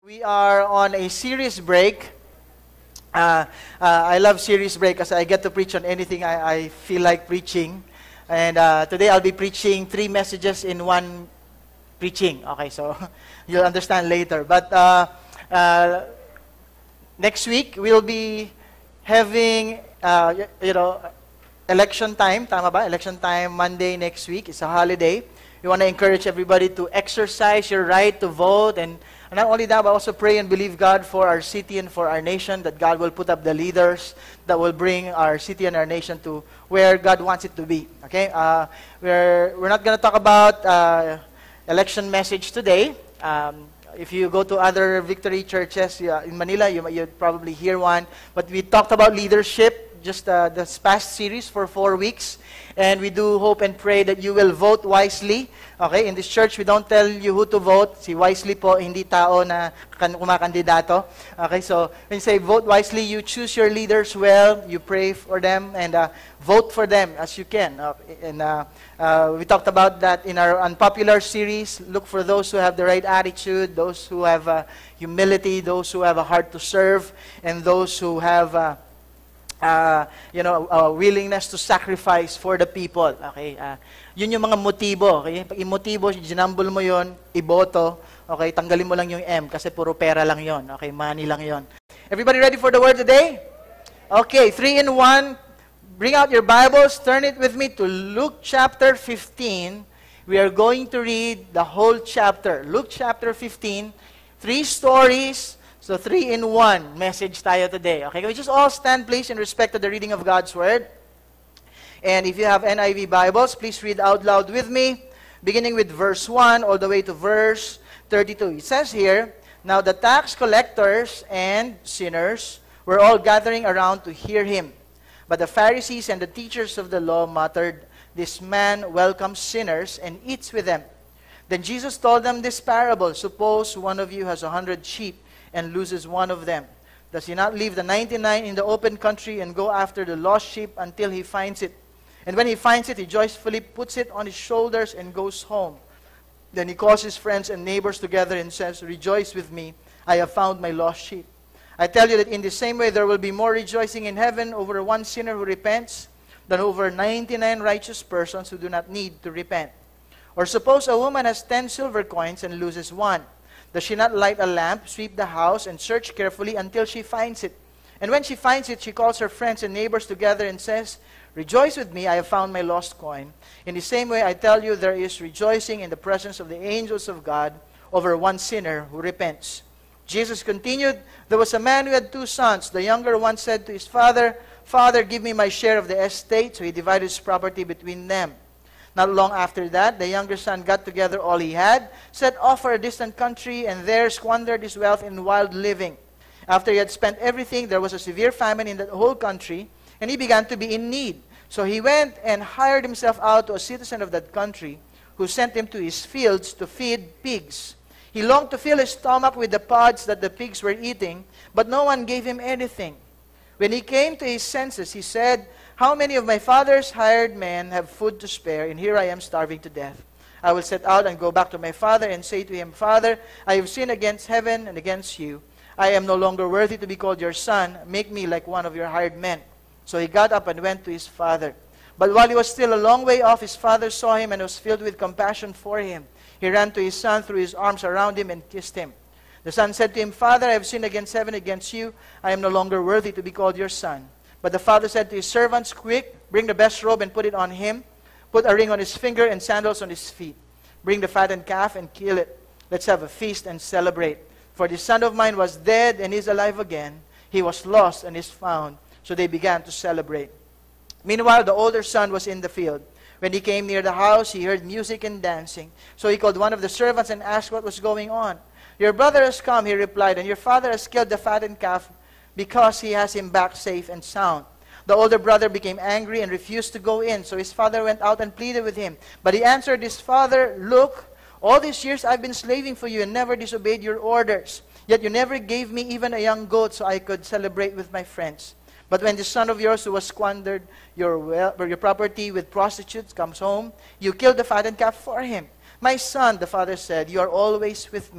We are on a series break. I love series break because I get to preach on anything I feel like preaching. And today I'll be preaching 3 messages in one preaching. Okay, so you'll understand later. But next week we'll be having, election time. Tama ba? Election time, Monday next week. It's a holiday. We want to encourage everybody to exercise your right to vote, and not only that, but also pray and believe God for our city and for our nation, that God will put up the leaders that will bring our city and our nation to where God wants it to be. Okay, we're not going to talk about election message today. If you go to other Victory churches in Manila, you'd probably hear one. But we talked about leadership just this past series for 4 weeks. And we do hope and pray that you will vote wisely. Okay, in this church, we don't tell you who to vote. Si wisely po, hindi tao na kumakandidato. Okay, so when you say vote wisely, you choose your leaders well, you pray for them, and vote for them as you can. We talked about that in our unpopular series. Look for those who have the right attitude, those who have humility, those who have a heart to serve, and those who have willingness to sacrifice for the people. Okay, yun yung mga motibo. Okay, pag imotibo, ginambol mo yon, iboto. Okay, tanggalin mo lang yung M kasi puro pera lang yon. Okay, money lang yon. Everybody ready for the word today? Okay, 3 in 1. Bring out your Bibles. Turn it with me to Luke chapter 15. We are going to read the whole chapter. Luke chapter 15. 3 stories. So 3 in 1 message tayo today. Okay, can we just all stand please in respect to the reading of God's Word? And if you have NIV Bibles, please read out loud with me, beginning with verse 1 all the way to verse 32. It says here, "Now the tax collectors and sinners were all gathering around to hear him. But the Pharisees and the teachers of the law muttered, 'This man welcomes sinners and eats with them.' Then Jesus told them this parable, 'Suppose one of you has 100 sheep, and loses one of them. Does he not leave the 99 in the open country and go after the lost sheep until he finds it? And when he finds it, he joyfully puts it on his shoulders and goes home. Then he calls his friends and neighbors together and says, "Rejoice with me, I have found my lost sheep." I tell you that in the same way there will be more rejoicing in heaven over one sinner who repents than over 99 righteous persons who do not need to repent. Or suppose a woman has 10 silver coins and loses one. Does she not light a lamp, sweep the house, and search carefully until she finds it? And when she finds it, she calls her friends and neighbors together and says, "Rejoice with me, I have found my lost coin." In the same way, I tell you, there is rejoicing in the presence of the angels of God over one sinner who repents. Jesus continued, "There was a man who had 2 sons. The younger one said to his father, 'Father, give me my share of the estate.' So he divided his property between them. Not long after that, the younger son got together all he had, set off for a distant country, and there squandered his wealth in wild living. After he had spent everything, there was a severe famine in the whole country, and he began to be in need. So he went and hired himself out to a citizen of that country, who sent him to his fields to feed pigs. He longed to fill his stomach with the pods that the pigs were eating, but no one gave him anything. When he came to his senses, he said, 'How many of my father's hired men have food to spare, and here I am starving to death? I will set out and go back to my father and say to him, Father, I have sinned against heaven and against you. I am no longer worthy to be called your son. Make me like one of your hired men.' So he got up and went to his father. But while he was still a long way off, his father saw him and was filled with compassion for him. He ran to his son, threw his arms around him, and kissed him. The son said to him, 'Father, I have sinned against heaven and against you. I am no longer worthy to be called your son.' But the father said to his servants, 'Quick, bring the best robe and put it on him. Put a ring on his finger and sandals on his feet. Bring the fattened calf and kill it. Let's have a feast and celebrate. For this son of mine was dead and is alive again. He was lost and is found.' So they began to celebrate. Meanwhile, the older son was in the field. When he came near the house, he heard music and dancing. So he called one of the servants and asked what was going on. 'Your brother has come,' he replied, 'and your father has killed the fattened calf because he has him back safe and sound.' The older brother became angry and refused to go in. So his father went out and pleaded with him. But he answered his father, 'Look, all these years I've been slaving for you and never disobeyed your orders. Yet you never gave me even a young goat so I could celebrate with my friends. But when this son of yours who has squandered your property with prostitutes comes home, you killed the fattened calf for him.' 'My son,' the father said, 'you are always with me,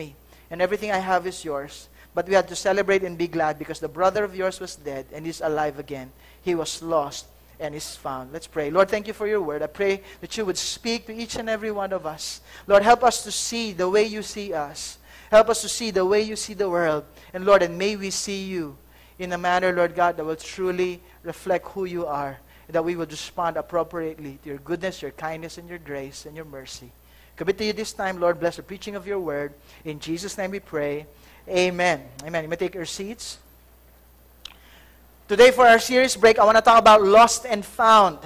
and everything I have is yours. But we had to celebrate and be glad because the brother of yours was dead and is alive again. He was lost and is found. Let's pray. Lord, thank you for your word. I pray that you would speak to each and every one of us. Lord, help us to see the way you see us. Help us to see the way you see the world. And Lord, and may we see you in a manner, Lord God, that will truly reflect who you are, and that we will respond appropriately to your goodness, your kindness, and your grace, and your mercy. Commit to you this time, Lord. Bless the preaching of your word. In Jesus' name we pray. Amen. Amen. You may take your seats. Today for our series break, I want to talk about lost and found.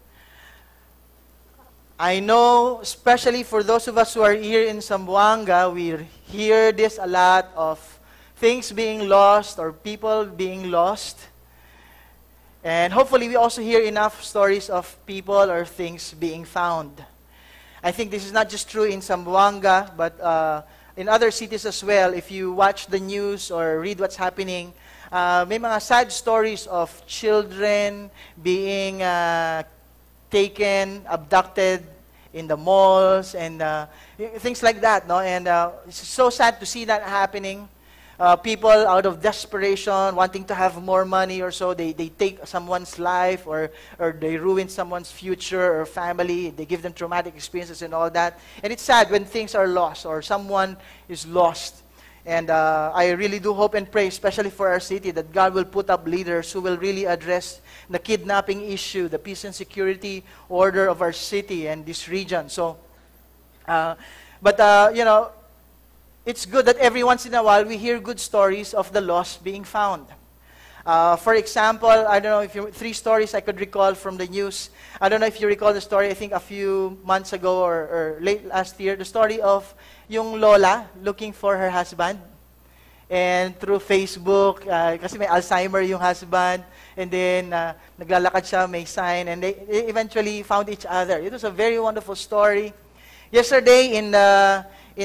I know, especially for those of us who are here in Zamboanga, we hear this a lot of things being lost or people being lost. And hopefully we also hear enough stories of people or things being found. I think this is not just true in Zamboanga, but in other cities as well. If you watch the news or read what's happening, may mga sad stories of children being taken, abducted in the malls, and things like that. No? And it's so sad to see that happening. People out of desperation, wanting to have more money or so, they take someone's life or they ruin someone's future or family. They give them traumatic experiences and all that. And it's sad when things are lost or someone is lost. And I really do hope and pray, especially for our city, that God will put up leaders who will really address the kidnapping issue, the peace and security order of our city and this region. So, you know, it's good that every once in a while we hear good stories of the lost being found. For example, I don't know if you, 3 stories I could recall from the news. I don't know if you recall the story, I think a few months ago or late last year, the story of yung lola looking for her husband. And through Facebook, kasi may Alzheimer yung husband, and then naglalakad siya, may sign, and they eventually found each other. It was a very wonderful story. Yesterday in the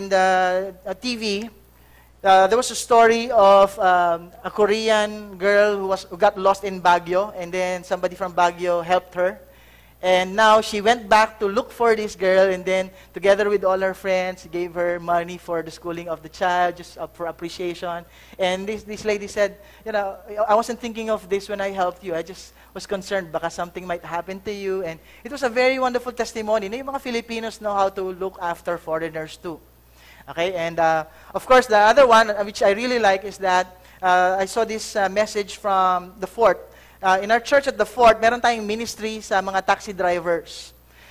TV, there was a story of a Korean girl who got lost in Baguio, and then somebody from Baguio helped her. And now she went back to look for this girl, and then together with all her friends, gave her money for the schooling of the child, just for appreciation. And this lady said, you know, I wasn't thinking of this when I helped you. I just was concerned baka something might happen to you. And it was a very wonderful testimony. Yung mga Filipinos know how to look after foreigners too. Okay, and of course, the other one, which I really like, is that I saw this message from the Fort. In our church at the Fort, meron tayong ministry sa mga taxi drivers.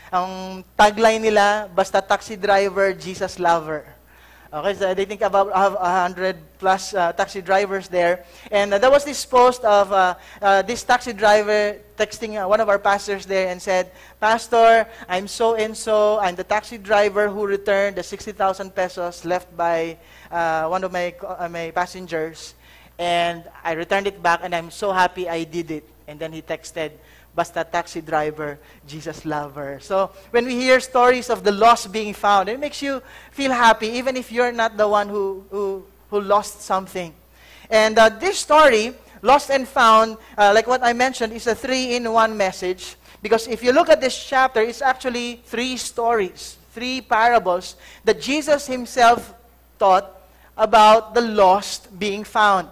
Ang tagline nila, basta taxi driver, Jesus lover. Okay, so they think about 100 plus taxi drivers there. And there was this post of this taxi driver texting one of our pastors there and said, Pastor, I'm so-and-so. I'm the taxi driver who returned the 60,000 pesos left by one of my passengers. And I returned it back, and I'm so happy I did it. And then he texted, basta taxi driver, Jesus lover. So when we hear stories of the lost being found, it makes you feel happy, even if you're not the one who lost something. And this story, Lost and Found, like what I mentioned, is a 3-in-1 message. Because if you look at this chapter, it's actually 3 stories, 3 parables that Jesus himself taught about the lost being found.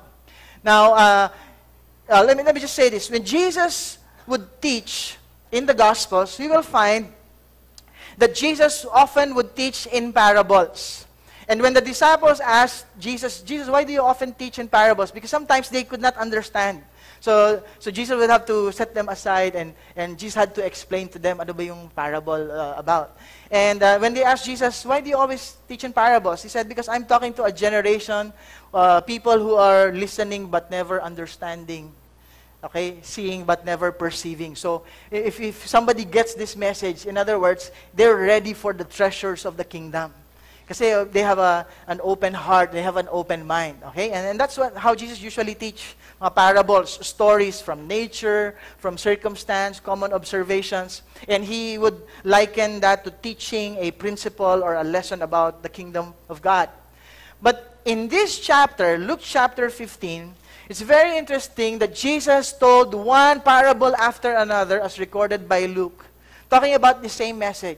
Now, let me just say this. When Jesus would teach in the Gospels, we will find that Jesus often would teach in parables. And when the disciples asked Jesus, why do you often teach in parables? Because sometimes they could not understand. So Jesus would have to set them aside, and Jesus had to explain to them ano ba yung parable about. And when they asked Jesus, why do you always teach in parables? He said, because I'm talking to a generation, people who are listening but never understanding. Okay, seeing but never perceiving. So if somebody gets this message, in other words, they're ready for the treasures of the kingdom. Kasi they have an open heart, they have an open mind. Okay, and that's how Jesus usually teach parables, stories from nature, from circumstance, common observations. And he would liken that to teaching a principle or a lesson about the kingdom of God. But in this chapter, Luke chapter 15, it's very interesting that Jesus told one parable after another as recorded by Luke, talking about the same message.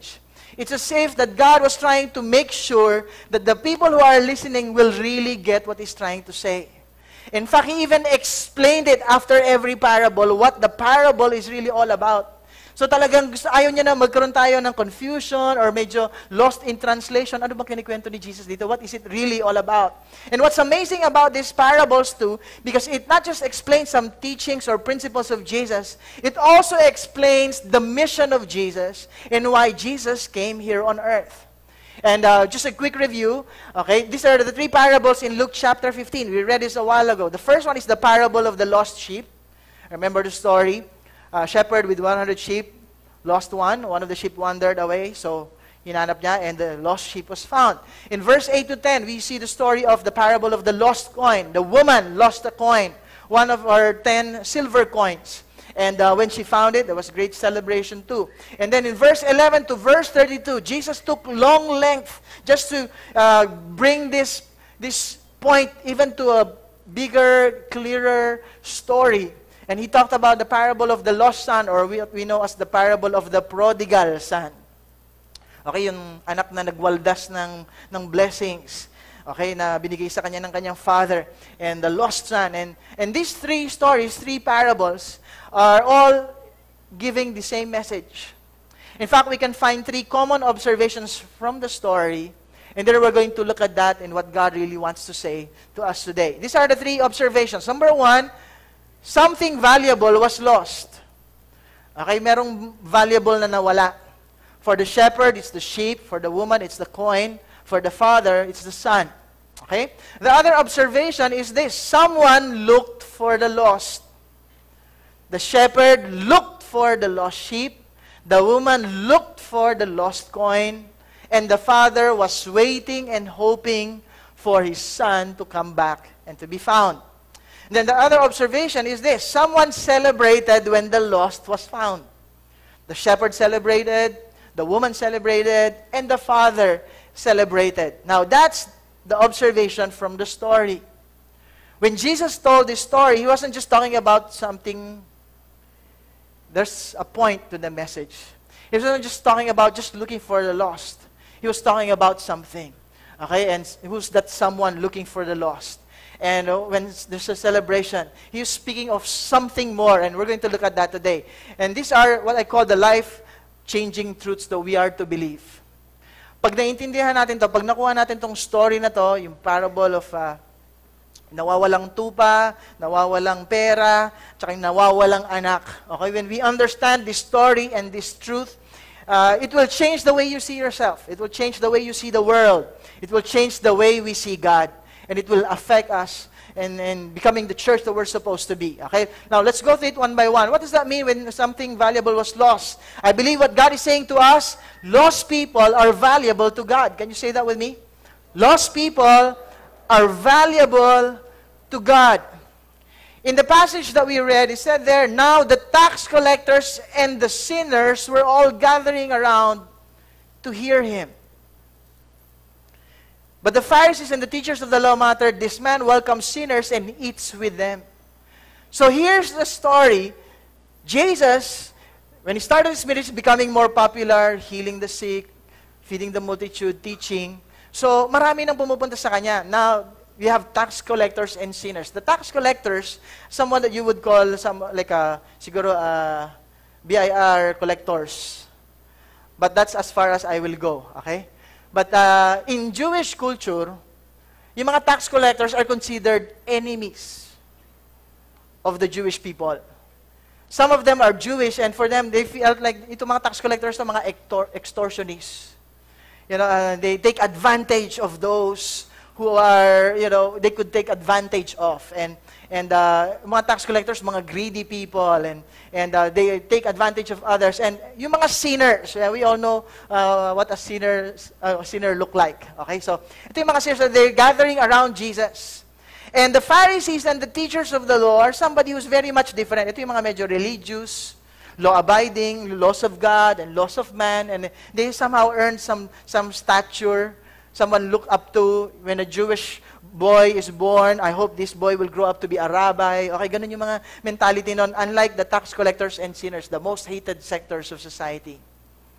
It's as if that God was trying to make sure that the people who are listening will really get what He's trying to say. In fact, He even explained it after every parable, what the parable is really all about. So talagang ayaw niya na magkaroon tayo ng confusion or medyo lost in translation. Ano bang kinikwento ni Jesus dito? What is it really all about? And what's amazing about these parables too, because it not just explains some teachings or principles of Jesus, it also explains the mission of Jesus and why Jesus came here on earth. And just a quick review, okay? These are the three parables in Luke chapter 15. We read this a while ago. The first one is the parable of the lost sheep. Remember the story? Shepherd with 100 sheep, lost one. One of the sheep wandered away, so hinanap niya, and the lost sheep was found. In verse 8 to 10, we see the story of the parable of the lost coin. The woman lost a coin, one of her 10 silver coins. And when she found it, there was great celebration too. And then in verse 11 to verse 32, Jesus took long length just to bring this point even to a bigger, clearer story. And He talked about the parable of the lost son, or what we know as the parable of the prodigal son. Okay, yung anak na nagwaldas ng blessings. Okay, na binigay sa kanya ng kanyang father. And the lost son. And these three stories, three parables, are all giving the same message. In fact, we can find three common observations from the story. And then we're going to look at that and what God really wants to say to us today. These are the three observations. Number one, something valuable was lost. Okay, merong valuable na nawala. For the shepherd, it's the sheep. For the woman, it's the coin. For the father, it's the son. Okay? The other observation is this. Someone looked for the lost. The shepherd looked for the lost sheep. The woman looked for the lost coin. And the father was waiting and hoping for his son to come back and to be found. Then the other observation is this. Someone celebrated when the lost was found. The shepherd celebrated, the woman celebrated, and the father celebrated. Now that's the observation from the story. When Jesus told this story, He wasn't just talking about something. There's a point to the message. He wasn't just talking about just looking for the lost. He was talking about something. Okay, and who's that someone looking for the lost? And when there's a celebration, He is speaking of something more, and we're going to look at that today. And these are what I call the life-changing truths that we are to believe. Pag naiintindihan natin to, pag nakuha natin tong story na to, yung parable of nawawalang tupa, nawawalang pera, tsaka yung nawawalang anak. Okay, when we understand this story and this truth, it will change the way you see yourself. It will change the way you see the world. It will change the way we see God. And it will affect us in becoming the church that we're supposed to be. Okay? Now, let's go through it one by one. What does that mean when something valuable was lost? I believe what God is saying to us, lost people are valuable to God. Can you say that with me? Lost people are valuable to God. In the passage that we read, it said there, now the tax collectors and the sinners were all gathering around to hear Him. But the Pharisees and the teachers of the law muttered, this man welcomes sinners and eats with them. So here's the story. Jesus, when He started His ministry, becoming more popular, healing the sick, feeding the multitude, teaching. So marami nang pumupunta sa Kanya. Now, we have tax collectors and sinners. The tax collectors, someone that you would call siguro BIR collectors. But that's as far as I will go, okay? But in Jewish culture, yung mga tax collectors are considered enemies of the Jewish people. Some of them are Jewish, and for them, they feel like itong mga tax collectors na mga extortionists. You know, they take advantage of those who are, you know, they could take advantage of. And mga tax collectors, mga greedy people, and they take advantage of others. And yung mga sinners, we all know what a sinner look like. Okay, so ito yung mga sinners, they're gathering around Jesus. And the Pharisees and the teachers of the law are somebody who's very much different. Ito yung mga medyo religious, law-abiding, laws of God and laws of man, and they somehow earned some stature. Someone look up to. When a Jewish boy is born, I hope this boy will grow up to be a rabbi. Okay, ganun yung mga mentality nun. Unlike the tax collectors and sinners, the most hated sectors of society.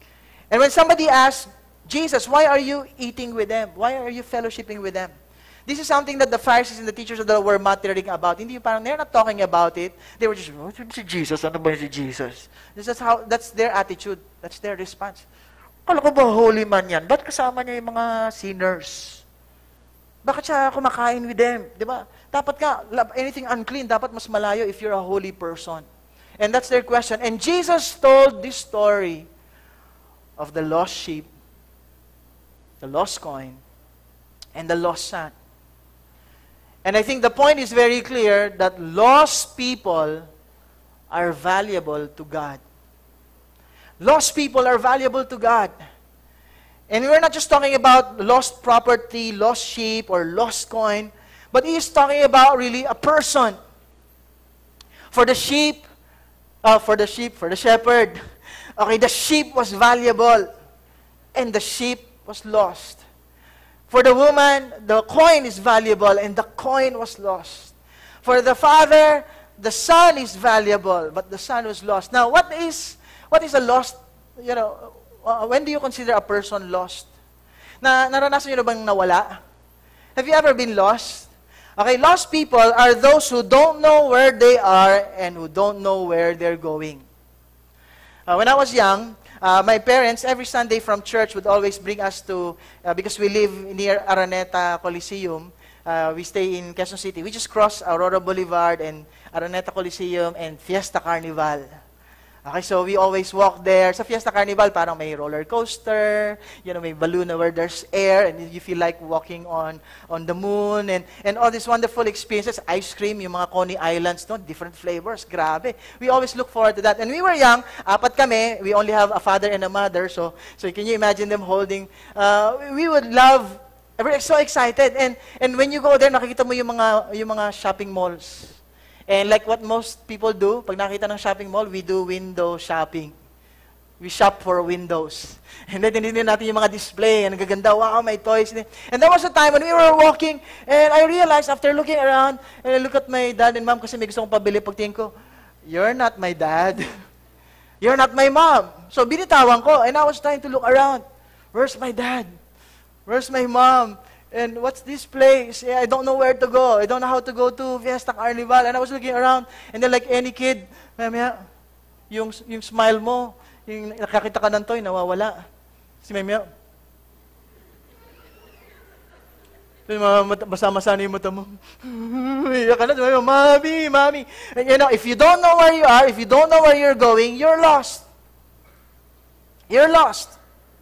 And when somebody asks, Jesus, why are you eating with them? Why are you fellowshipping with them? This is something that the Pharisees and the teachers of the law were muttering about. Hindi parang, they're not talking about it. They were just, oh, si Jesus, ano ba si Jesus? That's their attitude. That's their response. Kala ko ba holy man yan? Ba't kasama niya yung mga sinners? Bakit siya kumakain with them? Di ba? Dapat ka, anything unclean, dapat mas malayo if you're a holy person. And that's their question. And Jesus told this story of the lost sheep, the lost coin, and the lost son. And I think the point is very clear that lost people are valuable to God. Lost people are valuable to God. And we're not just talking about lost property, lost sheep, or lost coin, but He is talking about really a person. For the shepherd, okay, the sheep was valuable, and the sheep was lost. For the woman, the coin is valuable, and the coin was lost. For the father, the son is valuable, but the son was lost. Now, what is a lost, when do you consider a person lost? Naranasan nyo na bang nawala? Have you ever been lost? Okay, lost people are those who don't know where they are and who don't know where they're going. When I was young, my parents, every Sunday from church, would always bring us to, because we live near Araneta Coliseum, we stay in Quezon City. We just cross Aurora Boulevard and Araneta Coliseum and Fiesta Carnival. Okay, so we always walk there. Sa Fiesta Carnival, parang may roller coaster, may balloon where there's air, and you feel like walking on the moon, and all these wonderful experiences. Ice cream, yung mga Coney Islands, different flavors, grabe. We always look forward to that. And we were young, apat kami, we only have a father and a mother, so can you imagine them holding, we would love, we're so excited, and when you go there, nakikita mo yung mga shopping malls. And like what most people do, pag nakita ng shopping mall, we do window shopping. We shop for windows. And then, tinignan natin yung mga display, and nagaganda, wow, may toys. And there was a time when we were walking, and I realized after looking around, and I look at my dad and mom kasi may gusto kong pabili, pagtingin ko, you're not my dad. You're not my mom. So, binitawan ko, and I was trying to look around. Where's my dad? Where's my mom? And what's this place? I don't know where to go. I don't know how to go to Fiesta Carnival. And I was looking around, and then like any kid, mamaya, yung smile mo, yung nakakita ka ng toy, nawawala. Si mamaya, basa-masa na yung mata mo. Iyak ka na, Mommy, Mommy. And if you don't know where you are, if you don't know where you're going, you're lost. You're lost.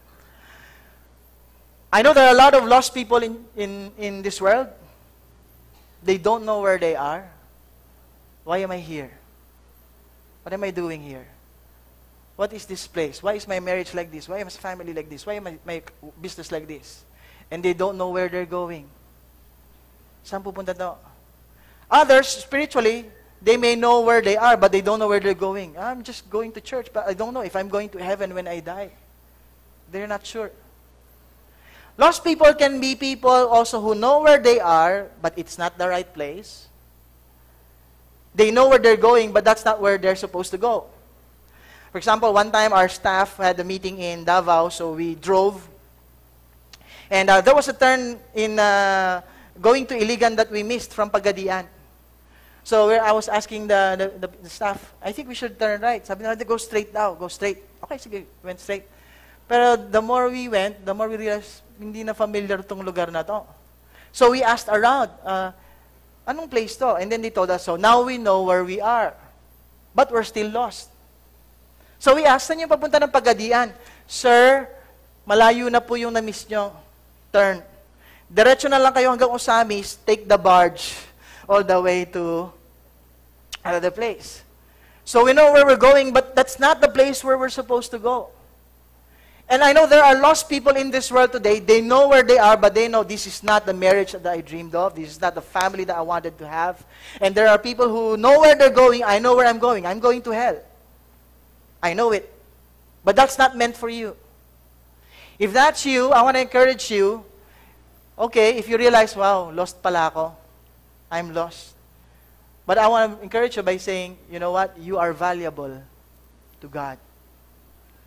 I know there are a lot of lost people in this world. They don't know where they are. Why am I here? What am I doing here? What is this place? Why is my marriage like this? Why is my family like this? Why am my business like this? And they don't know where they're going. Saan pupunta to? Others, spiritually, they may know where they are, but they don't know where they're going. I'm just going to church, but I don't know if I'm going to heaven when I die. They're not sure. Lost people can be people also who know where they are, but it's not the right place. They know where they're going, but that's not where they're supposed to go. For example, one time our staff had a meeting in Davao, so we drove. And there was a turn in going to Iligan that we missed from Pagadian. So I was asking the staff, I think we should turn right. Sabi nila, go straight daw, go straight. Okay, sige, went straight. Pero the more we went, the more we realized, hindi na familiar tong lugar na to. So we asked around, anong place to? And then they told us, so now we know where we are. But we're still lost. So we asked, saan yung papunta ng Pagadian? Sir, malayo na po yung na-miss nyo. Turn. Diretso na lang kayo hanggang Osamis, take the barge all the way to another place. So we know where we're going, but that's not the place where we're supposed to go. And I know there are lost people in this world today. They know where they are, but they know this is not the marriage that I dreamed of. This is not the family that I wanted to have. And there are people who know where they're going. I know where I'm going. I'm going to hell. I know it. But that's not meant for you. If that's you, I want to encourage you, okay, if you realize, wow, lost pala ako. I'm lost. But I want to encourage you by saying, you know what? You are valuable to God.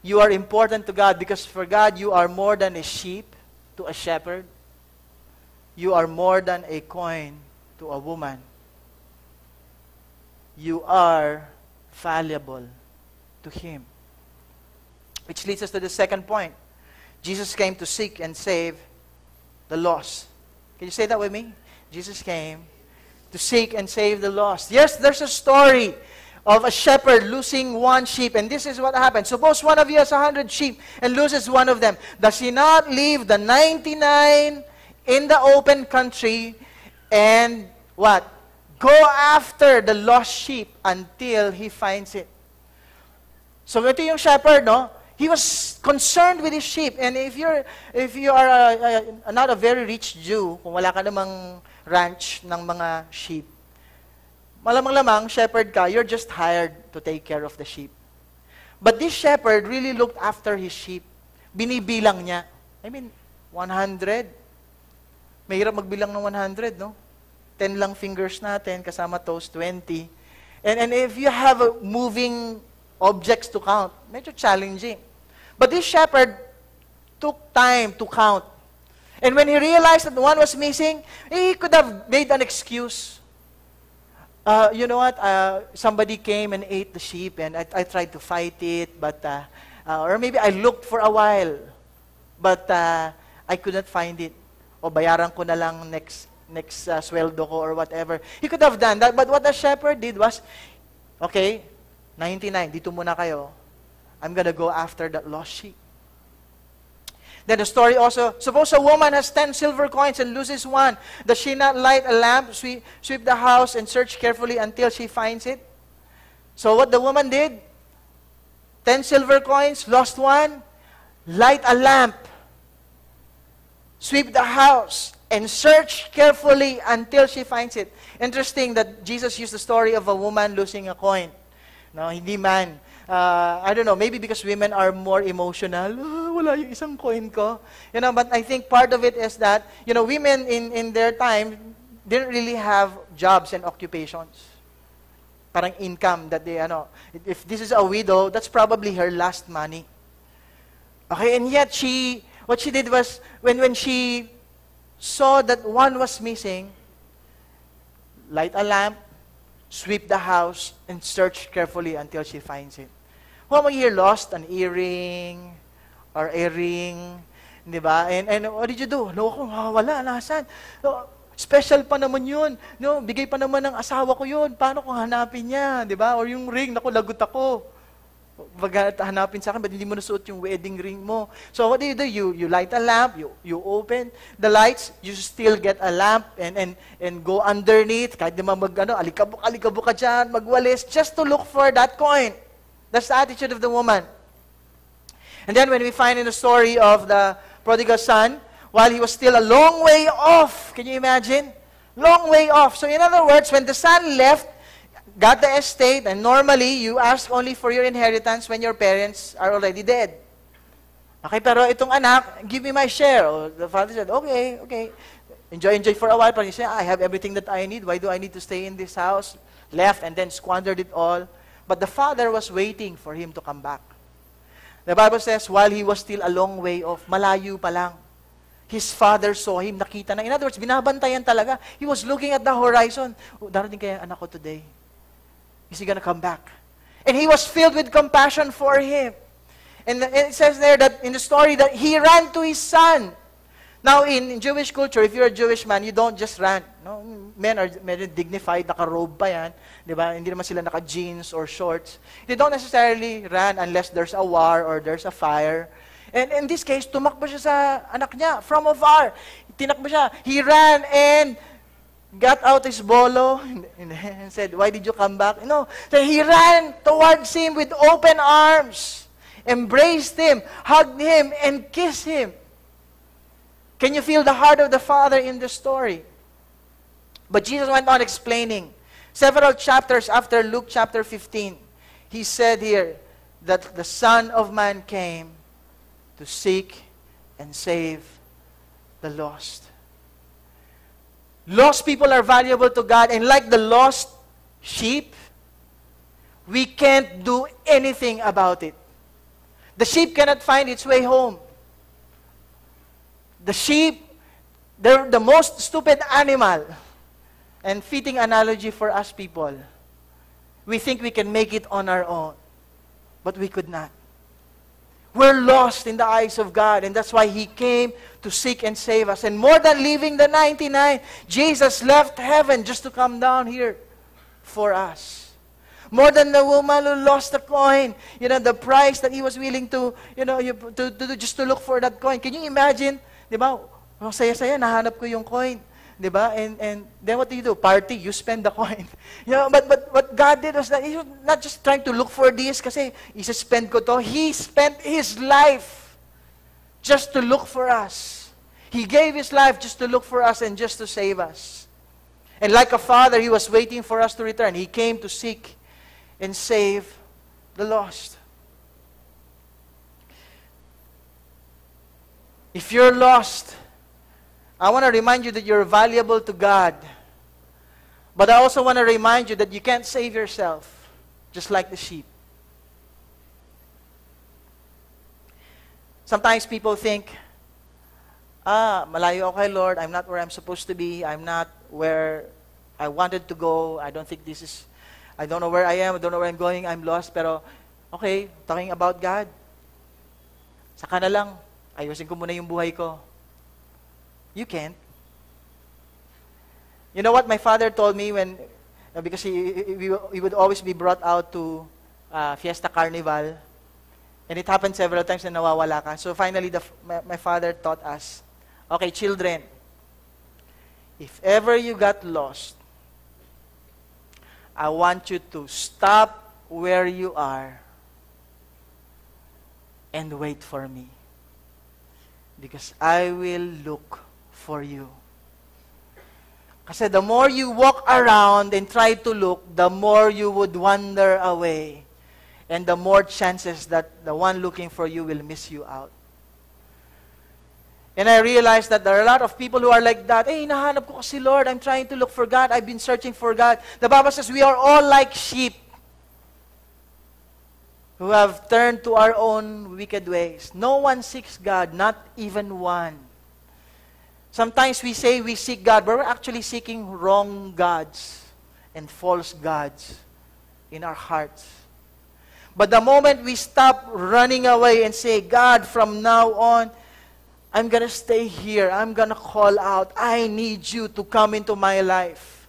You are important to God because for God, you are more than a sheep to a shepherd. You are more than a coin to a woman. You are valuable to Him. Which leads us to the second point. Jesus came to seek and save the lost. Can you say that with me? Jesus came to seek and save the lost. Yes, there's a story of a shepherd losing one sheep. And this is what happened. Suppose one of you has 100 sheep and loses one of them. Does he not leave the 99 in the open country and what? Go after the lost sheep until he finds it. So ito yung shepherd, no? He was concerned with his sheep. And if you are not a very rich Jew, kung wala ka namang ranch ng mga sheep, malamang-lamang, shepherd ka, you're just hired to take care of the sheep. But this shepherd really looked after his sheep. Binibilang niya. I mean, 100. Mahirap magbilang ng 100, no? 10 lang fingers natin, kasama toes, 20. And if you have moving objects to count, medyo challenging. But this shepherd took time to count. And when he realized that one was missing, he could have made an excuse. You know what? Somebody came and ate the sheep, and I tried to fight it, but or maybe I looked for a while, but I could not find it. O bayaran ko na lang next sweldo ko or whatever. He could have done that, but what the shepherd did was, okay, 99, dito muna kayo. I'm gonna go after that lost sheep. Then the story also, suppose a woman has 10 silver coins and loses one. Does she not light a lamp, sweep the house, and search carefully until she finds it? So what the woman did, 10 silver coins, lost one, light a lamp, sweep the house, and search carefully until she finds it. Interesting that Jesus used the story of a woman losing a coin. No, hindi man. I don't know, maybe because women are more emotional. Wala yung isang coin ko. You know, but I think part of it is that, you know, women in their time didn't really have jobs and occupations. Parang income that they, if this is a widow, that's probably her last money. Okay, and yet what she did was, when she saw that one was missing, light a lamp, sweep the house, and search carefully until she finds it. Who among you lost an earring or a ring? Di ba? And what did you do? Loko, wala, nasan? Special pa naman yun. No, bigay pa naman ng asawa ko yun. Paano kung hanapin niya? Di ba? Or yung ring, naku, lagot ako. Pag hanapin sa akin, ba't hindi mo nasuot yung wedding ring mo? So what do? You light a lamp, you open the lights, you still get a lamp and go underneath, kahit naman alikabok ka dyan, magwalis, just to look for that coin. That's the attitude of the woman. And then when we find in the story of the prodigal son, while he was still a long way off, can you imagine? Long way off. So in other words, when the son left, got the estate, and normally, you ask only for your inheritance when your parents are already dead. Okay, pero itong anak, give me my share. Oh, the father said, okay. Enjoy for a while. But he said, I have everything that I need. Why do I need to stay in this house? Left and then squandered it all. But the father was waiting for him to come back. The Bible says, while he was still a long way off, malayo pa lang, his father saw him, nakita na. In other words, binabantayan talaga. He was looking at the horizon. Oh, darating kaya anak ko today. Is he gonna come back? And he was filled with compassion for him. And it says there that in the story that he ran to his son. Now, in Jewish culture, if you're a Jewish man, you don't just run. No? Men are very dignified, naka-robe pa yan. Diba? Hindi naman sila naka-jeans or shorts. They don't necessarily run unless there's a war or there's a fire. And in this case, tumakbo siya sa anak niya from afar. Tinakbo siya. He ran and got out his bolo and said, why did you come back? No. So he ran towards him with open arms, embraced him, hugged him, and kissed him. Can you feel the heart of the Father in the story? But Jesus went on explaining. Several chapters after Luke chapter 15, he said here that the Son of Man came to seek and save the lost. Lost people are valuable to God, and like the lost sheep, we can't do anything about it. The sheep cannot find its way home. The sheep, they're the most stupid animal. And fitting analogy for us people. We think we can make it on our own. But we could not. We're lost in the eyes of God. And that's why He came to seek and save us. And more than leaving the 99, Jesus left heaven just to come down here for us. More than the woman who lost the coin, the price that he was willing to, just to look for that coin. Can you imagine? Di ba? Oh, saya-saya, nahanap ko yung coin. Di ba? And then what do? Party, you spend the coin. But what God did was that He was not just trying to look for this kasi isa-spend ko to. He spent His life just to look for us. He gave His life just to look for us and just to save us. And like a father, He was waiting for us to return. He came to seek and save the lost. If you're lost, I want to remind you that you're valuable to God. But I also want to remind you that you can't save yourself, just like the sheep. Sometimes people think, malayo ako kay Lord, I'm not where I'm supposed to be, I'm not where I wanted to go, I don't know where I am, I don't know where I'm going, I'm lost, pero okay, talking about God, saka na lang, ayusin ko muna yung buhay ko. You can't. You know what my father told me because he would always be brought out to Fiesta Carnival, and it happened several times na nawawala ka. So finally, my father taught us, okay, children, if ever you got lost, I want you to stop where you are and wait for me. Because I will look for you. Kasi the more you walk around and try to look, the more you would wander away. And the more chances that the one looking for you will miss you out. And I realized that there are a lot of people who are like that. Hey, nahanap ko kasi Lord, I'm trying to look for God. I've been searching for God. The Bible says we are all like sheep who have turned to our own wicked ways. No one seeks God, not even one. Sometimes we say we seek God, but we're actually seeking wrong gods and false gods in our hearts. But the moment we stop running away and say, God, from now on, I'm going to stay here. I'm going to call out. I need you to come into my life.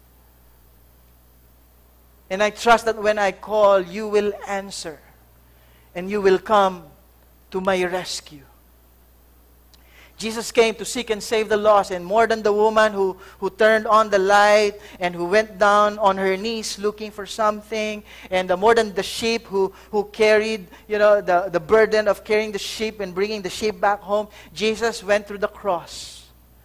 And I trust that when I call, you will answer. And you will come to my rescue. Jesus came to seek and save the lost, and more than the woman who turned on the light and who went down on her knees looking for something, and more than the sheep who carried, the burden of carrying the sheep and bringing the sheep back home, Jesus went through the cross.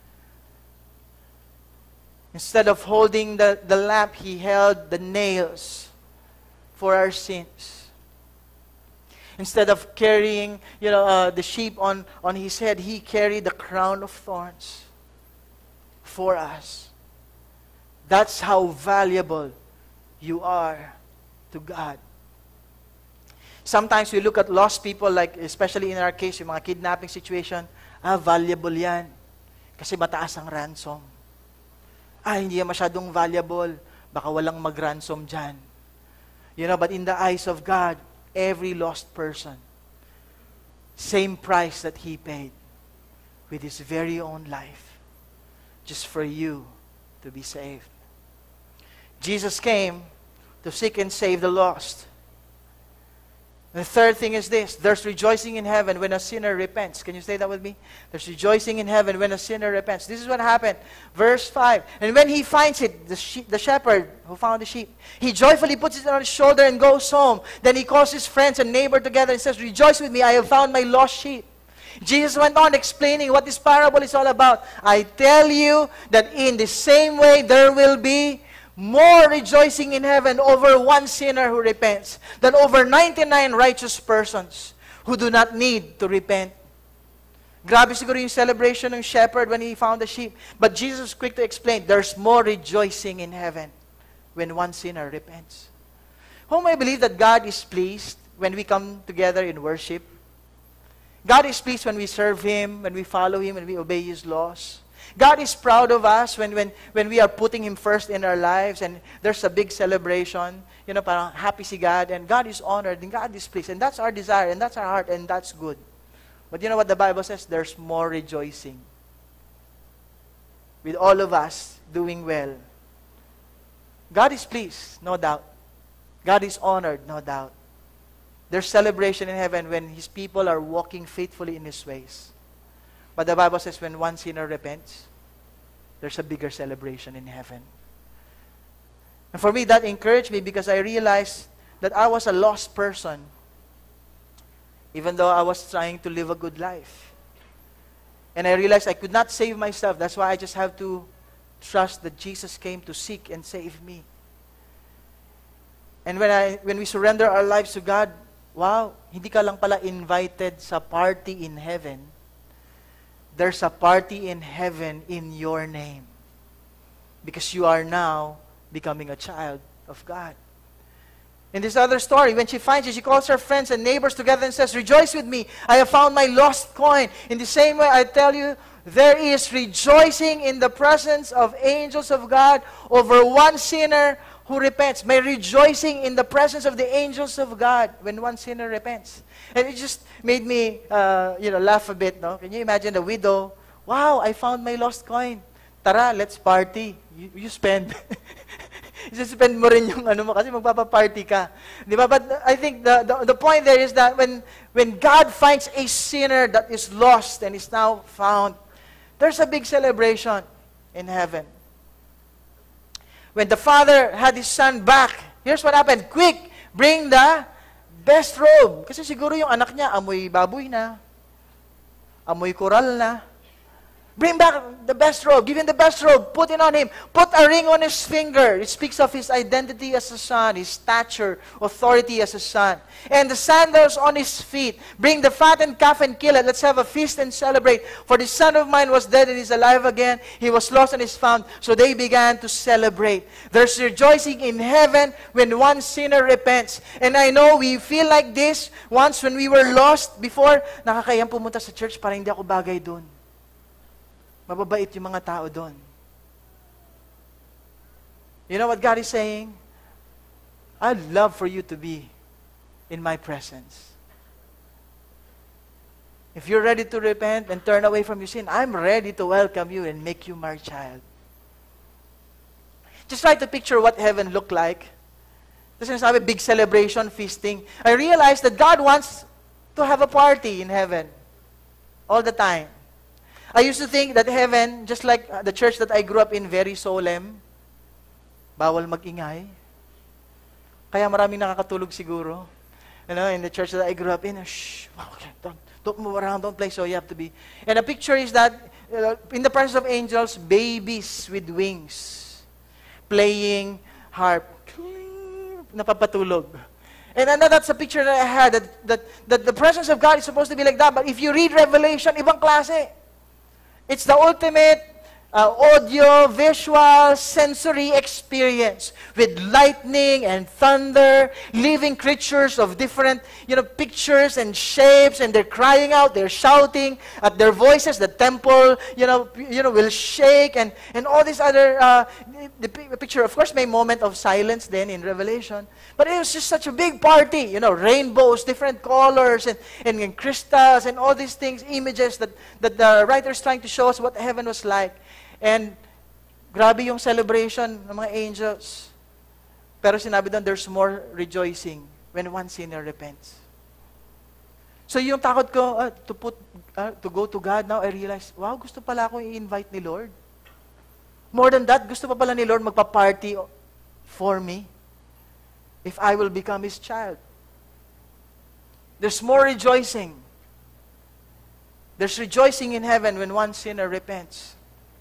Instead of holding the lamp, He held the nails for our sins. Instead of carrying, the sheep on His head, He carried the crown of thorns for us. That's how valuable you are to God. Sometimes we look at lost people, like especially in our case, yung mga kidnapping situation, valuable yan. Kasi mataas ang ransom. Hindi yan masyadong valuable. Baka walang mag-ransom dyan. But in the eyes of God, every lost person, same price that He paid with His very own life, just for you to be saved. Jesus came to seek and save the lost. The third thing is this: there's rejoicing in heaven when a sinner repents. Can you say that with me? There's rejoicing in heaven when a sinner repents. This is what happened. Verse 5. And when he finds it, the shepherd who found the sheep, he joyfully puts it on his shoulder and goes home. Then he calls his friends and neighbor together and says, "Rejoice with me, I have found my lost sheep." Jesus went on explaining what this parable is all about. I tell you that in the same way there will be more rejoicing in heaven over one sinner who repents than over 99 righteous persons who do not need to repent. Grabe siguro yung celebration ng shepherd when he found the sheep. But Jesus was quick to explain, there's more rejoicing in heaven when one sinner repents. Whom I believe that God is pleased when we come together in worship. God is pleased when we serve Him, when we follow Him, when we obey His laws. God is proud of us when we are putting Him first in our lives and there's a big celebration. You know, parang happy si God and God is honored and God is pleased. And that's our desire and that's our heart and that's good. But you know what the Bible says? There's more rejoicing. With all of us doing well. God is pleased, no doubt. God is honored, no doubt. There's celebration in heaven when His people are walking faithfully in His ways. But the Bible says when one sinner repents, there's a bigger celebration in heaven. And for me, that encouraged me because I realized that I was a lost person, even though I was trying to live a good life. And I realized I could not save myself. That's why I just have to trust that Jesus came to seek and save me. And when we surrender our lives to God, wow, hindi ka lang pala invited sa party in heaven. There's a party in heaven in your name. Because you are now becoming a child of God. In this other story, when she finds it, she calls her friends and neighbors together and says, "Rejoice with me, I have found my lost coin." In the same way, I tell you, there is rejoicing in the presence of angels of God over one sinner who repents. May rejoicing in the presence of the angels of God when one sinner repents. And it just made me, laugh a bit. No? Can you imagine the widow? Wow, I found my lost coin. Tara, let's party. You spend. Spend mo rin yung ano mo kasi magpapaparty ka. Di ba? But I think the point there is that when God finds a sinner that is lost and is now found, there's a big celebration in heaven. When the father had his son back, here's what happened. Quick, bring the best robe. Kasi siguro yung anak niya, amoy baboy na, amoy koral na. Bring back the best robe. Give him the best robe. Put it on him. Put a ring on his finger. It speaks of his identity as a son, his stature, authority as a son. And the sandals on his feet. Bring the fattened calf and kill it. Let's have a feast and celebrate. For the son of mine was dead and is alive again. He was lost and is found. So they began to celebrate. There's rejoicing in heaven when one sinner repents. And I know we feel like this once when we were lost before. Nakakayang pumunta sa church para hindi ako bagay dun. Mababait yung mga tao doon. You know what God is saying? I'd love for you to be in my presence. If you're ready to repent and turn away from your sin, I'm ready to welcome you and make you my child. Just try to picture what heaven looked like. Kasi sabi, big celebration, feasting. I realized that God wants to have a party in heaven all the time. I used to think that heaven, just like the church that I grew up in, very solemn, bawal mag-ingay. Kaya maraming nakakatulog siguro. You know, in the church that I grew up in, shh, don't move around, don't play, so you have to be. And the picture is that, in the presence of angels, babies with wings, playing harp, napapatulog. And I know that's a picture that I had, that the presence of God is supposed to be like that, but if you read Revelation, ibang klase. It's the ultimate audio, visual, sensory experience with lightning and thunder, living creatures of different, pictures and shapes, and they're crying out, they're shouting at their voices. The temple, will shake, and all these other. The picture, of course, may moment of silence then in Revelation, but it was just such a big party. Rainbows, different colors, and crystals, and all these things, images that the writer is trying to show us what heaven was like. And grabe yung celebration ng mga angels. Pero sinabi doon, there's more rejoicing when one sinner repents. So yung takot ko to go to God, now I realize, wow, gusto pala akong i-invite ni Lord. More than that, gusto pa pala ni Lord magpa-party for me if I will become His child. There's more rejoicing. There's rejoicing in heaven when one sinner repents.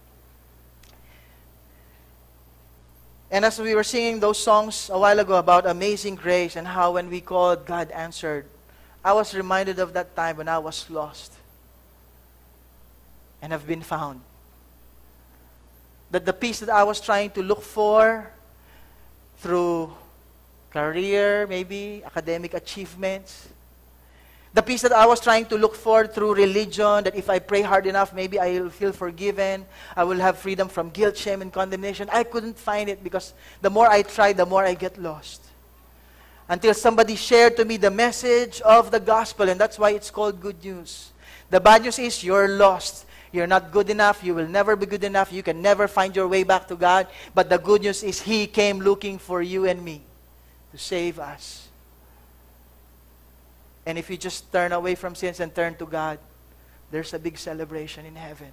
And as we were singing those songs a while ago about Amazing Grace and how when we called, God answered, I was reminded of that time when I was lost and have been found. That the peace that I was trying to look for through career, maybe academic achievements, The peace that I was trying to look for through religion, that if I pray hard enough, maybe I will feel forgiven, I will have freedom from guilt, shame, and condemnation. I couldn't find it because the more I try, the more I get lost. Until somebody shared to me the message of the gospel, and that's why it's called good news. The bad news is you're lost. You're not good enough. You will never be good enough. You can never find your way back to God. But the good news is He came looking for you and me to save us. And if you just turn away from sins and turn to God, there's a big celebration in heaven.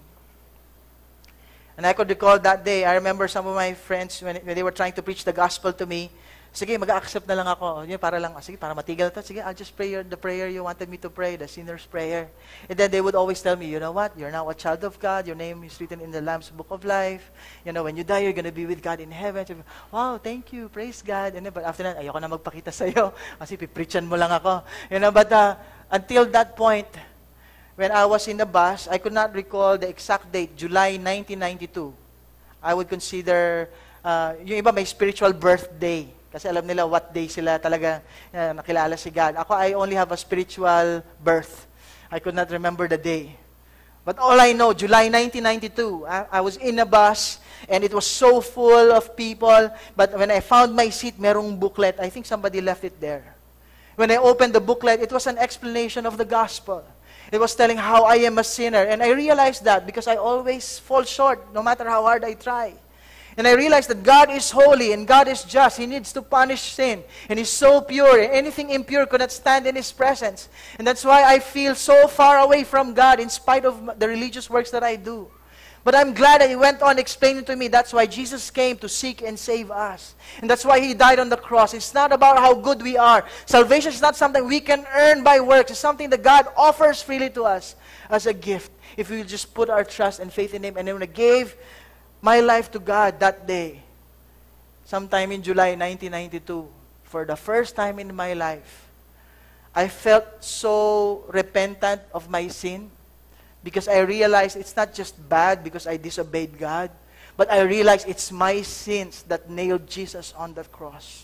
And I could recall that day, I remember some of my friends, when they were trying to preach the gospel to me, sige, mag-accept na lang ako. Yun, para lang, sige, para matigil to. Sige, I'll just pray the prayer you wanted me to pray, the sinner's prayer. And then they would always tell me, you know what? You're now a child of God. Your name is written in the Lamb's Book of Life. You know, when you die, you're going to be with God in heaven. So, wow, thank you. Praise God. And then, but after that, ayoko na magpakita sa'yo. Kasi pipreachan mo lang ako. You know, but until that point, when I was in the bus, I could not recall the exact date, July 1992. I would consider, yung iba may spiritual birthday. Kasi alam nila what day sila talaga nakilala si God. Ako, I only have a spiritual birth. I could not remember the day. But all I know, July 1992, I was in a bus, and it was so full of people. But when I found my seat, merong booklet. I think somebody left it there. When I opened the booklet, it was an explanation of the gospel. It was telling how I am a sinner. And I realized that because I always fall short, no matter how hard I try. And I realized that God is holy and God is just. He needs to punish sin. And He's so pure. And anything impure could not stand in His presence. And that's why I feel so far away from God in spite of the religious works that I do. But I'm glad that He went on explaining to me that's why Jesus came to seek and save us. And that's why He died on the cross. It's not about how good we are. Salvation is not something we can earn by works. It's something that God offers freely to us as a gift. If we just put our trust and faith in Him. And when I gave my life to God that day, sometime in July 1992, for the first time in my life, I felt so repentant of my sin. Because I realized it's not just bad because I disobeyed God, but I realized it's my sins that nailed Jesus on that cross.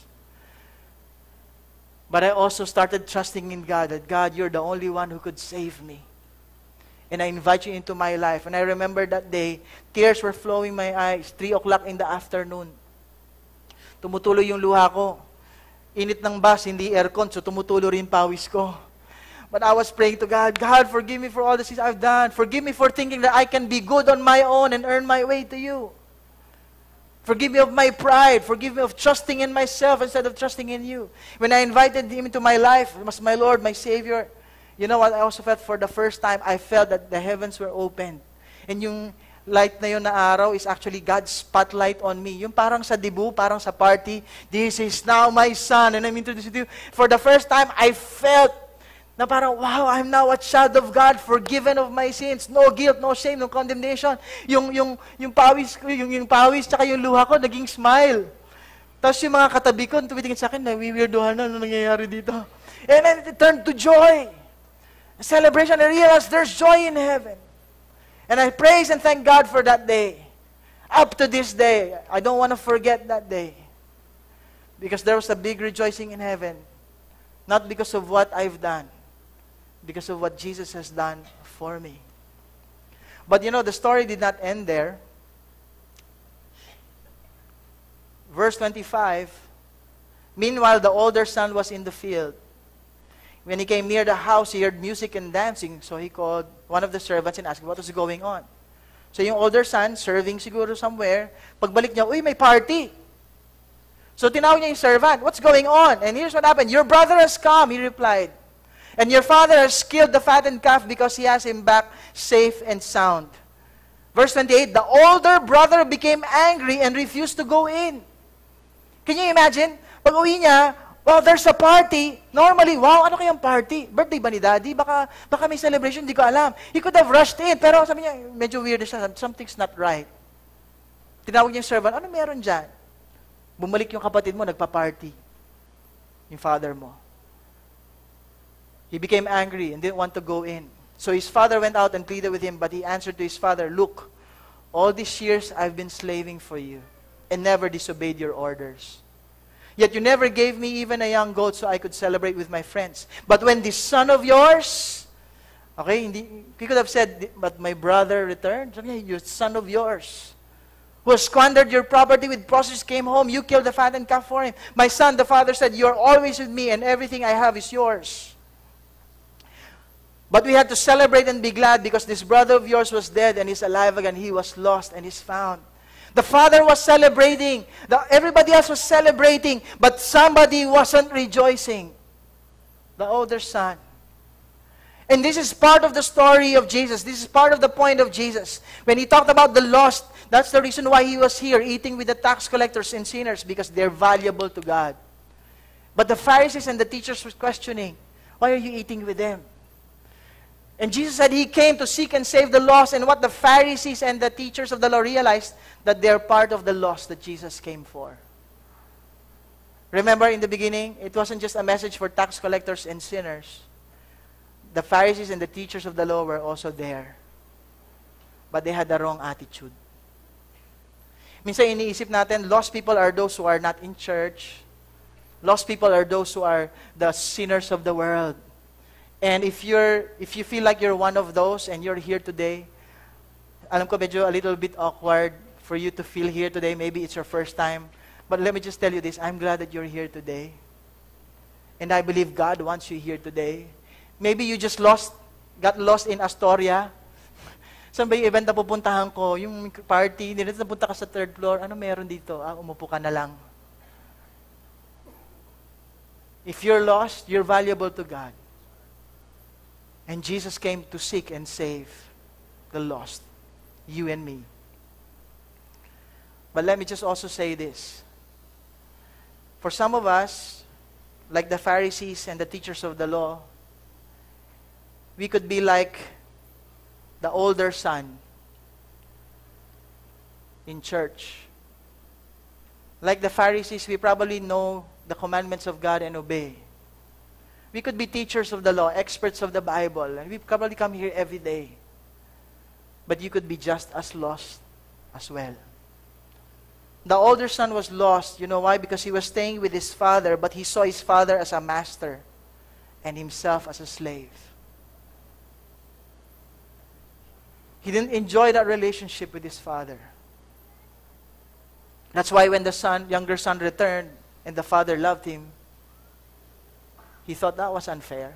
But I also started trusting in God, that God, you're the only one who could save me. And I invite you into my life. And I remember that day, tears were flowing my eyes, 3 o'clock in the afternoon. Tumutuloy yung luha ko. Init ng bus, hindi aircon, so tumutulo rin pawis ko. But I was praying to God, God, forgive me for all the sins I've done. Forgive me for thinking that I can be good on my own and earn my way to you. Forgive me of my pride. Forgive me of trusting in myself instead of trusting in you. When I invited Him into my life, He was my Lord, my Savior. You know what I also felt for the first time? I felt that the heavens were opened. And yung light na yun na araw is actually God's spotlight on me. Yung parang sa dibu, parang sa party, this is now my son, and I'm introduced to you. For the first time, I felt na parang, wow, I'm now a child of God, forgiven of my sins. No guilt, no shame, no condemnation. Yung pawis ko, yung pawis, tsaka yung luha ko, naging smile. Tapos yung mga katabi ko, tumitingin sa akin, nawiwirduhan na, ano nangyayari dito? And then it turned to joy. A celebration, I realized there's joy in heaven. And I praise and thank God for that day. Up to this day, I don't want to forget that day. Because there was a big rejoicing in heaven. Not because of what I've done, because of what Jesus has done for me. But you know, the story did not end there. Verse 25, meanwhile, the older son was in the field. When he came near the house, he heard music and dancing. So he called one of the servants and asked what was going on. So yung older son, serving siguro somewhere, pagbalik niya, uy, may party. So tinawag niya yung servant, what's going on? And here's what happened. Your brother has come, he replied. And your father has killed the fattened calf because he has him back safe and sound. Verse 28, the older brother became angry and refused to go in. Can you imagine? Pag uwi niya, well, there's a party. Normally, wow, ano kayang party? Birthday ba ni Daddy? Baka may celebration, hindi ko alam. He could have rushed in, pero sabi niya, medyo weird siya, something's not right. Tinawag niya yung servant, ano meron dyan? Bumalik yung kapatid mo, nagpa-party. Yung father mo. He became angry and didn't want to go in. So his father went out and pleaded with him, but he answered to his father, look, all these years I've been slaving for you and never disobeyed your orders. Yet you never gave me even a young goat so I could celebrate with my friends. But when this son of yours, okay, he could have said, but my brother returned. Sabi niya, your son of yours, who has squandered your property with prostitutes, came home, you killed the fattened calf for him. My son, the father said, you are always with me, and everything I have is yours. But we had to celebrate and be glad because this brother of yours was dead and is alive again. He was lost and is found. The father was celebrating. Everybody else was celebrating, but somebody wasn't rejoicing. The older son. And this is part of the story of Jesus. This is part of the point of Jesus. When he talked about the lost, that's the reason why he was here, eating with the tax collectors and sinners, because they're valuable to God. But the Pharisees and the teachers were questioning, why are you eating with them? And Jesus said he came to seek and save the lost. And what the Pharisees and the teachers of the law realized, that they're part of the lost that Jesus came for. Remember in the beginning, it wasn't just a message for tax collectors and sinners. The Pharisees and the teachers of the law were also there. But they had the wrong attitude. Minsan iniisip natin, lost people are those who are not in church. Lost people are those who are the sinners of the world. And if you feel like you're one of those and you're here today, alam ko medyo a little bit awkward for you to feel here today. Maybe it's your first time. But let me just tell you this. I'm glad that you're here today. And I believe God wants you here today. Maybe you just got lost in Astoria. Saan ba yung event na pupuntahan ko? Yung party, napunta ka sa third floor. Ano meron dito? Umupo ka na lang. If you're lost, you're valuable to God. And Jesus came to seek and save the lost, you and me. But let me just also say this. For some of us, like the Pharisees and the teachers of the law, we could be like the older son in church. Like the Pharisees, we probably know the commandments of God and obey. We could be teachers of the law, experts of the Bible, and we probably come here every day. But you could be just as lost as well. The older son was lost. You know why? Because he was staying with his father, but he saw his father as a master and himself as a slave. He didn't enjoy that relationship with his father. That's why when the younger son returned and the father loved him, he thought that was unfair.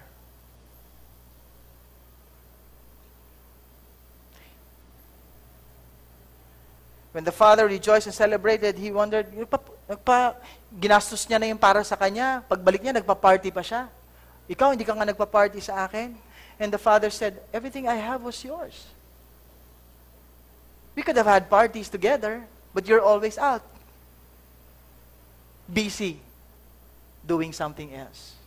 When the father rejoiced and celebrated, he wondered, ginastos niya na yung para sa kanya. Pagbalik niya, nagpa-party pa siya. Ikaw, hindi ka nga nagpa-party sa akin. And the father said, everything I have was yours. We could have had parties together, but you're always out. Busy doing something else.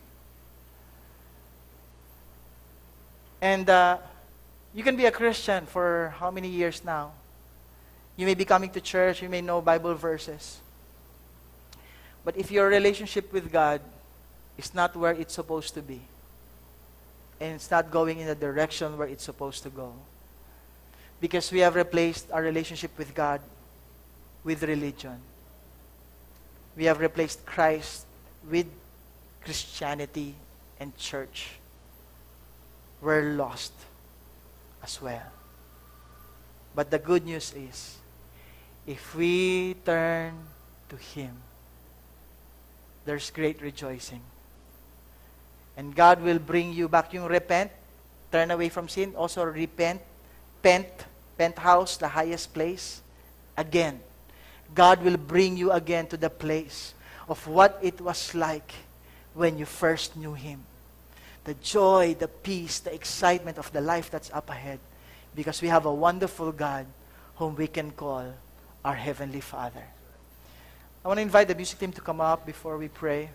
And you can be a Christian for how many years now? You may be coming to church, you may know Bible verses. But if your relationship with God is not where it's supposed to be, and it's not going in the direction where it's supposed to go, because we have replaced our relationship with God with religion. We have replaced Christ with Christianity and church. We're lost as well. But the good news is, if we turn to Him, there's great rejoicing. And God will bring you back. Yung repent, turn away from sin. Also repent, penthouse, the highest place. Again, God will bring you again to the place of what it was like when you first knew Him. The joy, the peace, the excitement of the life that's up ahead. Because we have a wonderful God whom we can call our Heavenly Father. I want to invite the music team to come up before we pray.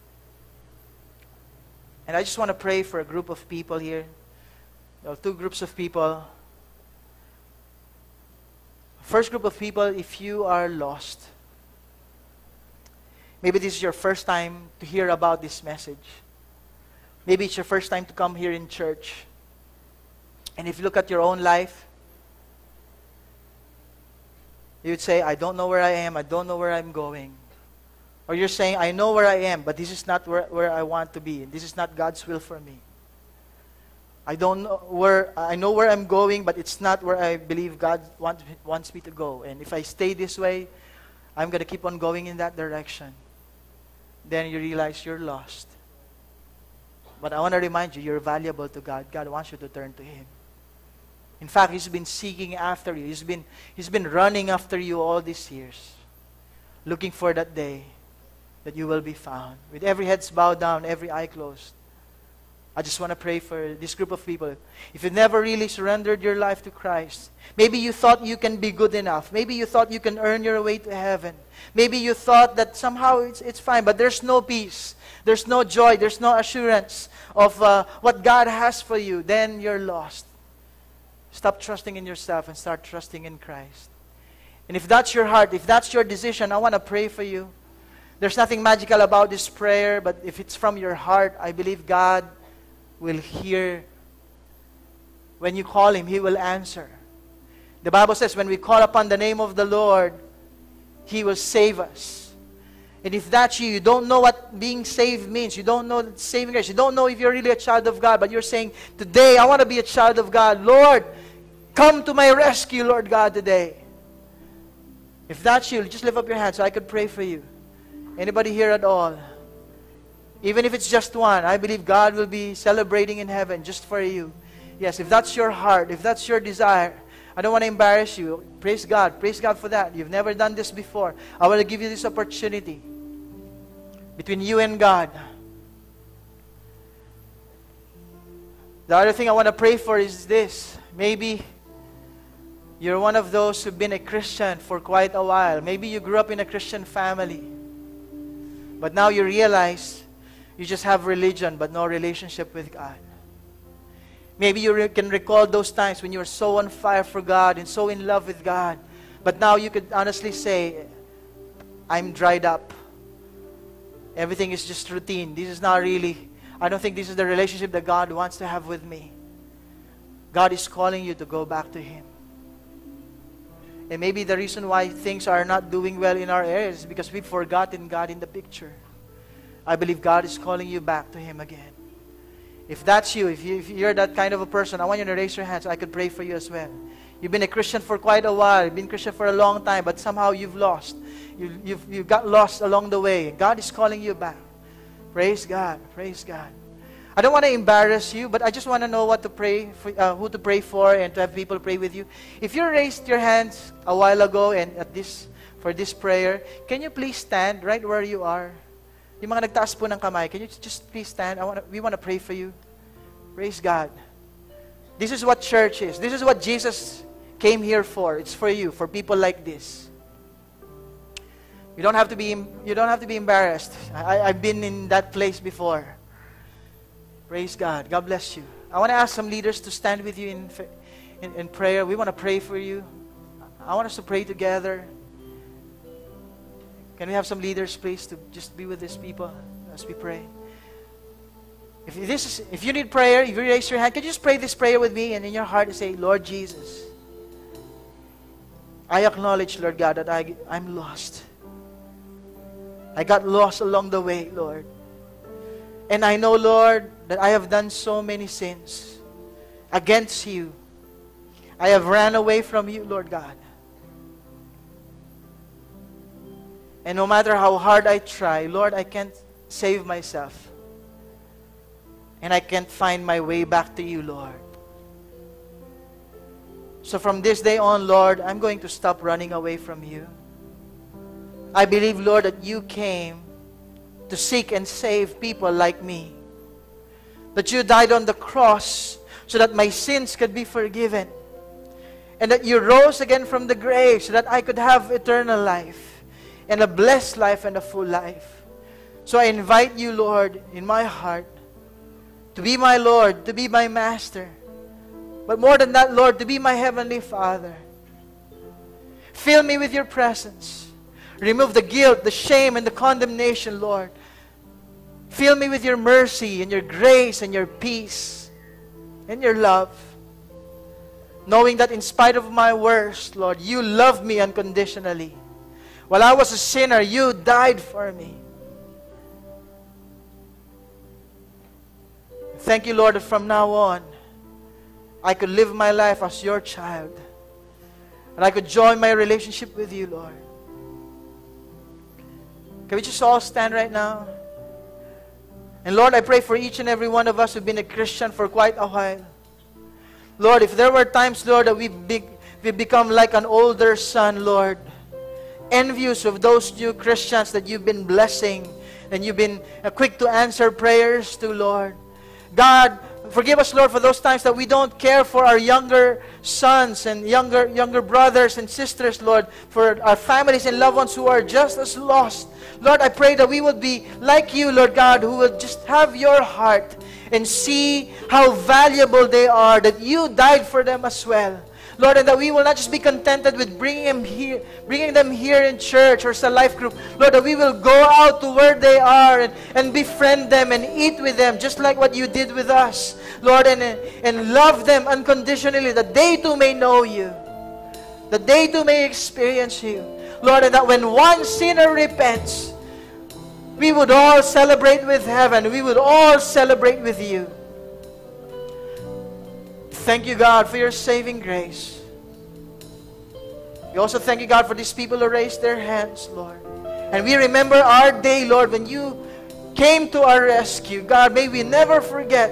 And I just want to pray for a group of people here. There are two groups of people. First group of people, if you are lost, maybe this is your first time to hear about this message. Maybe it's your first time to come here in church. And if you look at your own life, you would say, I don't know where I am, I don't know where I'm going. Or you're saying, I know where I am, but this is not where I want to be. This is not God's will for me. I know where I'm going, but it's not where I believe God wants me to go. And if I stay this way, I'm going to keep on going in that direction. Then you realize you're lost. But I want to remind you, you're valuable to God. God wants you to turn to Him. In fact, He's been seeking after you. He's been running after you all these years, looking for that day that you will be found. With every head bowed down, every eye closed, I just want to pray for this group of people. If you've never really surrendered your life to Christ, maybe you thought you can be good enough. Maybe you thought you can earn your way to heaven. Maybe you thought that somehow it's fine, but there's no peace. There's no joy. There's no assurance of what God has for you. Then you're lost. Stop trusting in yourself and start trusting in Christ. And if that's your heart, if that's your decision, I want to pray for you. There's nothing magical about this prayer, but if it's from your heart, I believe God will hear. When you call Him, He will answer. The Bible says when we call upon the name of the Lord, He will save us. And if that's you, you don't know what being saved means. You don't know saving grace. You don't know if you're really a child of God, but you're saying, today I want to be a child of God. Lord, come to my rescue, Lord God, today. If that's you, just lift up your hand so I could pray for you. Anybody here at all? Even if it's just one, I believe God will be celebrating in heaven just for you. Yes, if that's your heart, if that's your desire, I don't want to embarrass you. Praise God. Praise God for that. You've never done this before. I want to give you this opportunity between you and God. The other thing I want to pray for is this. Maybe you're one of those who've been a Christian for quite a while. Maybe you grew up in a Christian family. But now you realize you just have religion but no relationship with God. Maybe you can recall those times when you were so on fire for God and so in love with God. But now you could honestly say, I'm dried up. Everything is just routine. This is not really, I don't think this is the relationship that God wants to have with me. God is calling you to go back to Him. And maybe the reason why things are not doing well in our areas is because we've forgotten God in the picture. I believe God is calling you back to Him again. If that's you, if you're that kind of a person, I want you to raise your hand so I could pray for you as well. You've been a Christian for quite a while. You've been a Christian for a long time, but somehow you've lost. You've got lost along the way. God is calling you back. Praise God. Praise God. I don't want to embarrass you, but I just want to know what to pray for, who to pray for, and to have people pray with you. If you raised your hands a while ago and for this prayer, can you please stand right where you are? Yung mga nagtaas po ng kamay, can you just please stand? We want to pray for you. Praise God. This is what church is. This is what Jesus came here for. It's for you, for people like this. You don't have to be embarrassed. I've been in that place before. Praise God. God bless you. I want to ask some leaders to stand with you in prayer. We want to pray for you. I want us to pray together. Can we have some leaders, please, to just be with these people as we pray? If you need prayer, if you raise your hand, can you just pray this prayer with me and in your heart say, Lord Jesus, I acknowledge, Lord God, that I'm lost. I got lost along the way, Lord. And I know, Lord, that I have done so many sins against you. I have ran away from you, Lord God. And no matter how hard I try, Lord, I can't save myself. And I can't find my way back to you, Lord. So from this day on, Lord, I'm going to stop running away from you. I believe, Lord, that you came to seek and save people like me. That you died on the cross so that my sins could be forgiven. And that you rose again from the grave so that I could have eternal life. And a blessed life and a full life. So I invite you, Lord, in my heart, to be my Lord, to be my Master. But more than that, Lord, to be my Heavenly Father. Fill me with your presence. Remove the guilt, the shame, and the condemnation, Lord. Fill me with your mercy and your grace and your peace and your love. Knowing that in spite of my worst, Lord, you love me unconditionally. While I was a sinner, you died for me. Thank you, Lord, that from now on, I could live my life as your child. And I could join my relationship with you, Lord. Can we just all stand right now? And Lord, I pray for each and every one of us who've been a Christian for quite a while. Lord, if there were times, Lord, that we've become like an older son, Lord, envious of those new Christians that you've been blessing and you've been quick to answer prayers to, Lord. God, forgive us, Lord, for those times that we don't care for our younger sons and younger brothers and sisters, Lord, for our families and loved ones who are just as lost. Lord, I pray that we would be like you, Lord God, who would just have your heart and see how valuable they are, that you died for them as well. Lord, and that we will not just be contented with bringing them here in church or as a life group. Lord, that we will go out to where they are and befriend them and eat with them, just like what you did with us. Lord, and love them unconditionally, that they too may know you, that they too may experience you. Lord, and that when one sinner repents, we would all celebrate with heaven. We would all celebrate with you. Thank you, God, for your saving grace. We also thank you, God, for these people who raised their hands, Lord. And we remember our day, Lord, when you came to our rescue. God, may we never forget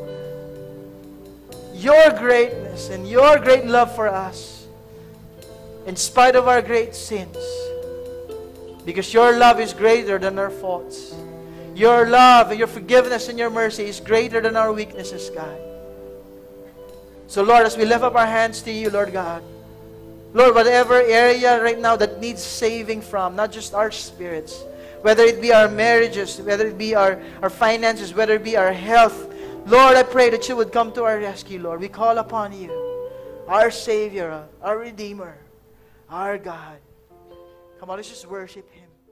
your greatness and your great love for us, in spite of our great sins. Because your love is greater than our faults. Your love and your forgiveness and your mercy is greater than our weaknesses, God. So, Lord, as we lift up our hands to you, Lord God, Lord, whatever area right now that needs saving from, not just our spirits, whether it be our marriages, whether it be our finances, whether it be our health, Lord, I pray that you would come to our rescue, Lord. We call upon you, our Savior, our Redeemer, our God. Come on, let's just worship him.